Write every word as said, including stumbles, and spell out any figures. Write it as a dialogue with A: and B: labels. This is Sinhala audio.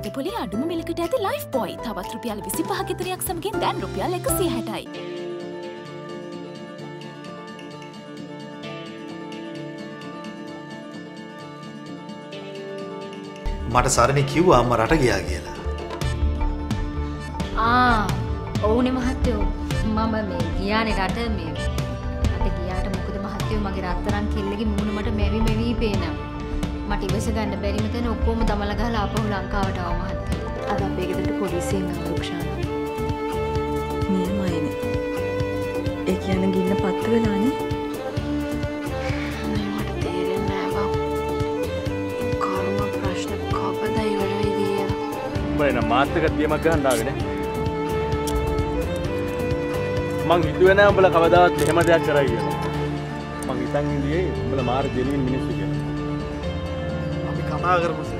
A: රටපොලේ අඩුම මිලකට ඇති ලයිෆ් බොයි තවත් රුපියල් විසිපහ ගෙතරයක් සමගින් දැන් රුපියල් එකසිය හැටයි.
B: මට සරණි කිව්වා අම්මා රට ගියා කියලා.
C: ආ ඔව්නේ මහත්තයෝ මම මේ ගියානේ රට මේ රට ගියාට මොකද මහත්තයෝ මගේ රත්තරන් කෙල්ලගේ මූණ මට මෙවි මෙවි පේනවා. මට ඉවස ගන්න බැරිම තැන ඔක්කොම දමලා ගහලා ආපහු ලංකාවට ආව මහත්තයෝ. අද අපේ ගෙදරට පොලිසියෙන් ආවා රුක්ෂාන.
D: නියමයිනේ. ඒ කියන්නේ ගින්න පත්තු වෙලානේ.
A: මට තේරෙන්නේ නැහැ බං. කර්ම ප්‍රශ්න කවදා ඉවර වෙයිද?
E: උඹ එන මාත් එක තියමක් ගහන්න ආවේ නේ. මං හිතුවේ නෑ උඹලා කවදාවත් මෙහෙම දෙයක් කරයි කියලා. මං හිතන් ඉඳියේ උඹලා මාර දෙලින් මිනිස්සු කියලා.
B: අපි කතා කරමු.